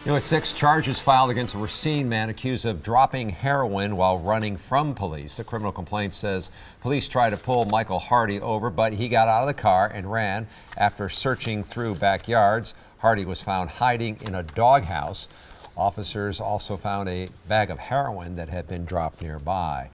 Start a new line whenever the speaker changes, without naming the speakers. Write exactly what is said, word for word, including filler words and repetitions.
New at six, charges filed against a Racine man accused of dropping heroin while running from police. The criminal complaint says police tried to pull Michael Hardy over, but he got out of the car and ran after searching through backyards. Hardy was found hiding in a doghouse. Officers also found a bag of heroin that had been dropped nearby.